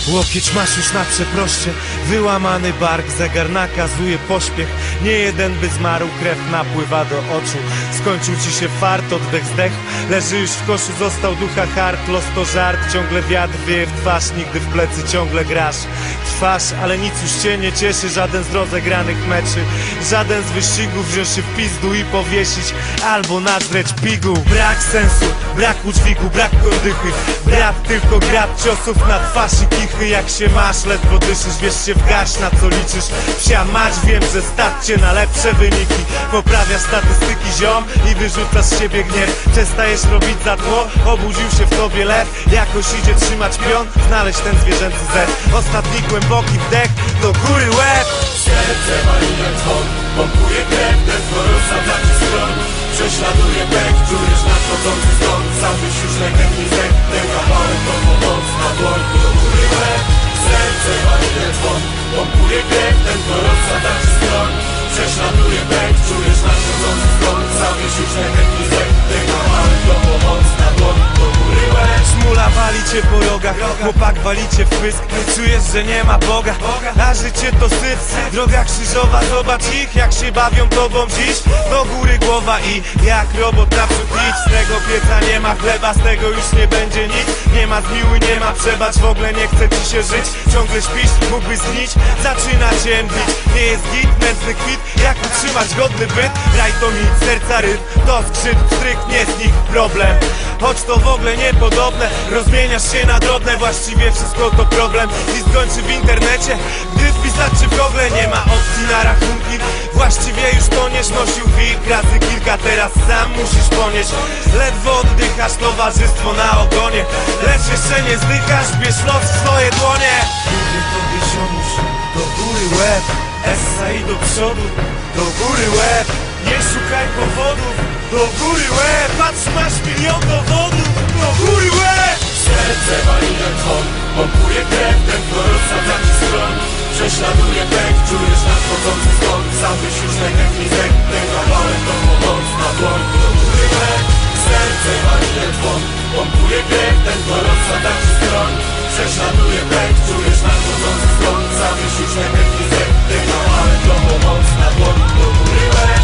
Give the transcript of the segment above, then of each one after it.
Łokieć masz już na przeproście, wyłamany bark, zegar nakazuje pośpiech. Nie jeden by zmarł, krew napływa do oczu. Skończył ci się fart, oddech zdechł, leży już w koszu, został ducha hart. Los to żart, ciągle wiatr wieje w twarz, nigdy w plecy ciągle grasz. Trwasz, ale nic już cię nie cieszy, żaden z rozegranych meczy, żaden z wyścigów wziąć się w pizdu i powiesić, albo nazreć pigu. Brak sensu, brak udźwigu, brak kordychy, brat tylko grad ciosów na twarz i kichy. Jak się masz, ledwo dyszysz, wiesz się w garść, na co liczysz. Wsia mać, wiem, że stać cię na lepsze wyniki. Poprawiasz statystyki, ziom, i wyrzucasz z siebie gniew. Przestajesz robić za tło, obudził się w tobie lew. Jakoś idzie trzymać pion, znaleźć ten zwierzęcy zet. Ostatni głęboki wdech, do góry łeb. Serce wali jak dzwon, pompuje krew, tętno rozsadza ci stron. Prześladuje pek, czujesz nadchodzący stąd. Zamyśl już lękiem i zdech, ten kawałek to pomoc na dłoń, do góry łeb. Serce wali jak dzwon, pompuje krew, tętno rozsadza ci stron. Prześladuje pek, czujesz nadchodzący stąd. Zamyśl już lękiem i zdech, ten kawałek to pomoc na dłoń, do góry łeb. Szmula wali cię po rogach, chłopak wali cię w pysk. Czujesz, że nie ma Boga, a życie to syf. Droga krzyżowa, zobacz ich, jak się bawią tobą dziś. Do góry głowa i jak robot naprzód idź. Z tego pieca nie ma chleba, z tego już nie będzie nic. Nie ma zmiły, nie ma przebacz, w ogóle nie chce ci się żyć. Ciągle śpisz, mógłbyś znić, zaczyna cię mdlić. Nie jest git, nędzny kwit, jak utrzymać godny byt. Raj to mit, serca ryb, to skrzyp, stryk, nie z nich problem. Choć to w ogóle niepodobne, rozmieniasz się na drobne. Właściwie wszystko to problem i skończy w internecie, gdy wpisać czy w Google nie ma opcji na rachunki. Właściwie już toniesz, nosił wilk razy kilka, teraz sam musisz ponieść. Ledwo oddychasz, towarzystwo na ogonie, lecz jeszcze nie zdychasz, bierz los w swoje dłonie. Mówię tobie ziomuś, do góry łeb. Essa i do przodu, do góry łeb. Nie szukaj powodów, do góry łeb. Patrz, masz milion dowodów, do góry łeb. Serce wali jak dzwon, pompuje krew, tętno rozsadza ci stron. Prześladuje pek, czujesz nadchodzący stąd. Zamyśl już lękiem i zdech, ten kawałek to pomoc na dłoń, do góry łeb. Serce wali jak dzwon, pompuje krew, tętno rozsadza ci stron. Prześladuje pek, czujesz nadchodzący stąd. Zamyśl już lękiem i zdech, ten kawałek to pomoc na dłoń, do góry łeb.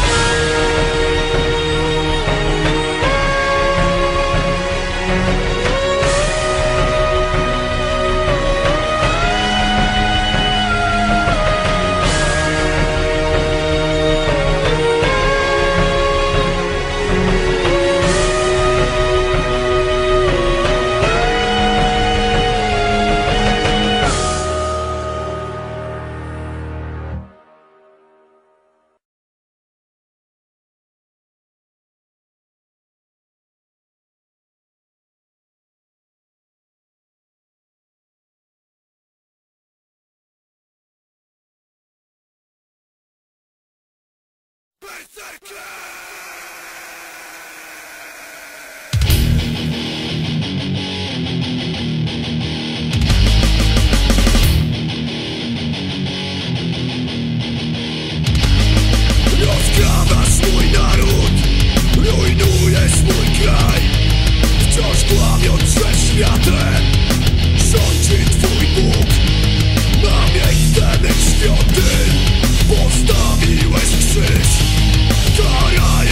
Rozkrawasz mój naród, rujnujesz mój kraj. Wciąż kłamiąc, że światem rządzi twój Bóg. Na miejsce mych świątyń postawiłeś krzyż. Karaj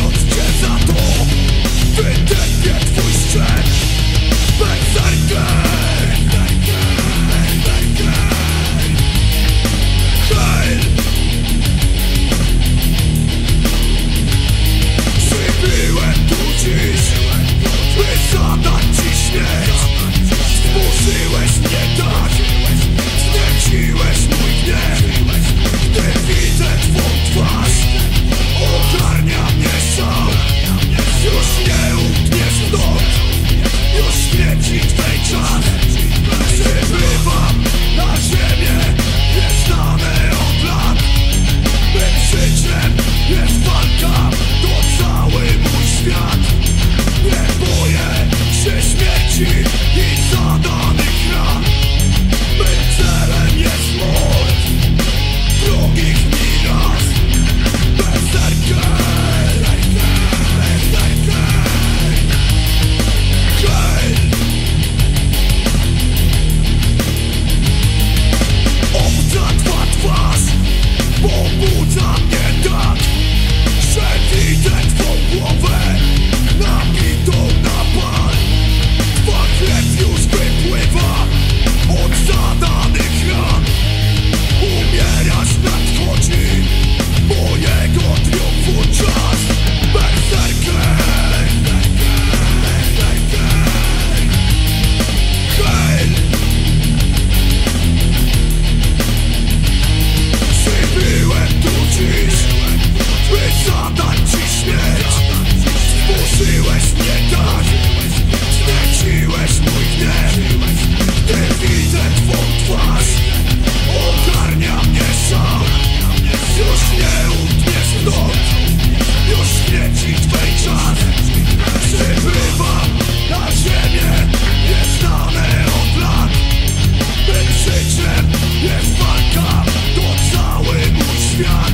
śmierci twej czas. Przybywam na ziemię nieznane od lat. Tym życiem jest walka, to cały mój świat.